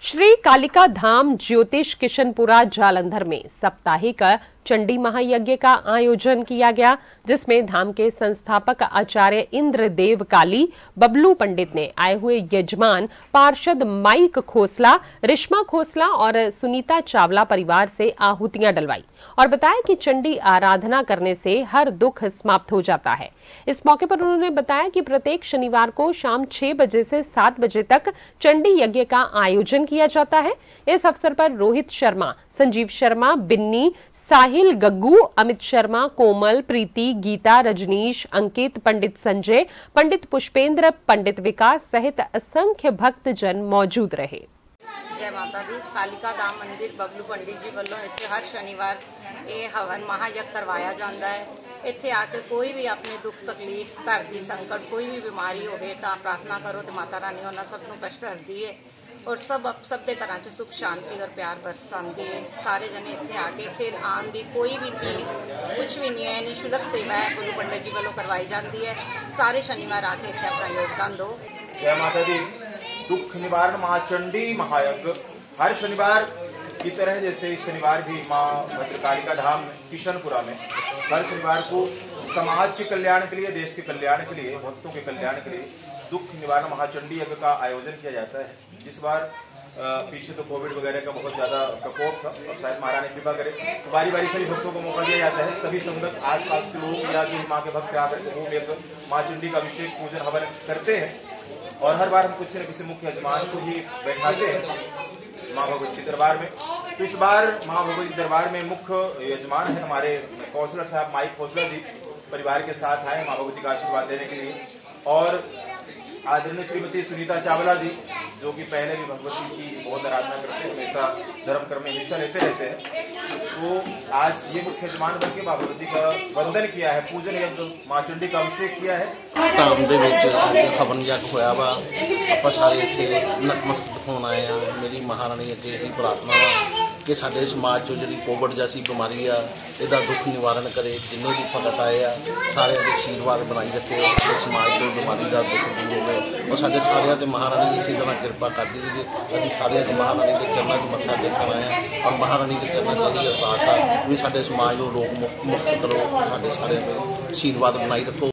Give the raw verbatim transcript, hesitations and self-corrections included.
श्री कालिका धाम ज्योतिष किशनपुरा जालंधर में साप्ताहिक चंडी महायज्ञ का आयोजन किया गया, जिसमें धाम के संस्थापक आचार्य इंद्रदेव काली बबलू पंडित ने आए हुए यजमान पार्षद माइक खोसला, रिश्मा खोसला और सुनीता चावला परिवार से आहुतियां डलवाई और बताया कि चंडी आराधना करने से हर दुख समाप्त हो जाता है। इस मौके पर उन्होंने बताया कि प्रत्येक शनिवार को शाम छह बजे से सात बजे तक चंडी यज्ञ का आयोजन किया जाता है। इस अवसर पर रोहित शर्मा, संजीव शर्मा, बिन्नी, साहिल, गग्गू, अमित शर्मा, कोमल, प्रीति, गीता, रजनीश, अंकित, पंडित संजय, पंडित पुष्पेंद्र, पंडित विकास सहित असंख्य भक्तजन मौजूद रहे। जय माता दी। कालिका धाम मंदिर बबलू पंडित जी वालों इत्थे हर शनिवार ये हवन महायज्ञ करवाया जाता है। इत्थे आके कोई भी अपने दुख तकलीफ, घर की संकट, कोई भी बीमारी होवे तां प्रार्थना करो तो माता रानी उन्हां सब नूं कष्ट हरदी है और सब सब दे घरां च सुख शांति और प्यार बरसांदी है। सारे जने इत्थे आके इत्थे आन दी कोई भी फीस कुछ भी नहीं है, निशुल्क सेवा है बबलू पंडित जी वालों करवाई जाती है। सारे शनिवार आके इत्थे अपना योगदान दो। जय माता दी। दुख निवारण माँ चंडी महायज्ञ हर शनिवार की तरह जैसे इस शनिवार भी माँ भद्रकालिका धाम किशनपुरा में हर शनिवार को समाज के कल्याण के लिए, देश के कल्याण के लिए, भक्तों के कल्याण के लिए दुख निवारण महाचंडी यज्ञ का आयोजन किया जाता है। इस बार पीछे तो कोविड वगैरह का बहुत ज्यादा प्रकोप था और शायद महारानी कृपा करे तो बारी बारी से भक्तों को मौका दिया जाता है। सभी संगत आसपास के लोग या जो माँ के भक्त आकर के वो एक माँ चंडी का अभिषेक पूजन हवन करते हैं और हर बार हम किसी न किसी मुख्य यजमान को ही बैठाते हैं माँ भगवती दरबार में। तो इस बार माँ भगवती दरबार में मुख्य यजमान है हमारे कौंसलर साहब माइक खोसला जी, परिवार के साथ आए माँ भगवती का आशीर्वाद देने के लिए। और आदरणीय श्रीमती सुनीता चावला जी जो कि पहले भी भगवती की बहुत आराधना करते हैं, हमेशा धर्म कर्म में हिस्सा लेते रहते हैं, तो आज ये मुख्य यजमान बन के माँ भगवती का वंदन किया है, पूजन यज्ञ माँ चंडी का अभिषेक किया है। धाम दे विच हवन यज्ञ होया वा, आपां सारे इत्थे नतमस्तक होण आए आ। मेरी महारानी अगे यही प्रार्थना वा कि साडे समाज चों जिहड़ी कोविड जैसी बीमारी आ इहदा दुख निवारण करे। जिन्ने भी भगत आए आ सारिਆਂ ਦੇ आशीर्वाद बनाई रखे, साडे समाज ਤੋਂ बीमारी ਦਾ दुख दूर होवे और साडे सारिਆਂ ਤੇ महारानी इसी तरह किरपा करदी रहे। ਅਸੀਂ ਸਾਰਿਆਂ ਦੇ महारानी ਦੇ ਚਰਨਾਂ 'ਚ ਮੱਥਾ ਟੇਕਣ ਆਏ ਆ और महारानी ਦੇ ਚਰਨਾਂ 'ਚ ਇਹ ਅਰਦਾਸ ਆ ਵੀ ਸਾਡੇ ਸਮਾਜ ਨੂੰ ਰੋਗ ਮੁਕਤ ਕਰੋ, ਸਾਡੇ ਸਾਰਿਆਂ ਦੇ आशीर्वाद बनाई रखो।